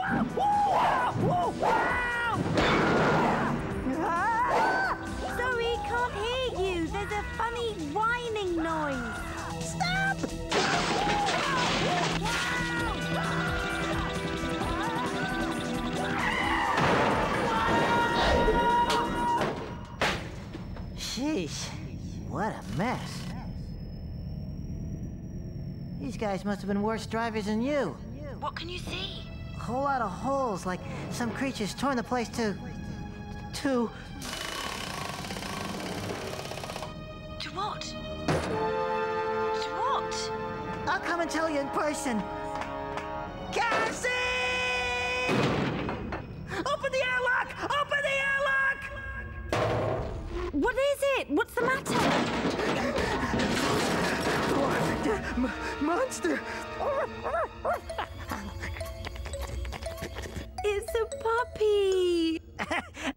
Sorry, can't hear you. There's a funny whining noise. Stop! Sheesh, what a mess. These guys must have been worse drivers than you. What can you see? A whole lot of holes, like some creature's torn the place to... To what? To what? I'll come and tell you in person. Cassie! Open the airlock! Open the airlock! What is it? What's the matter? Monster! It's a puppy.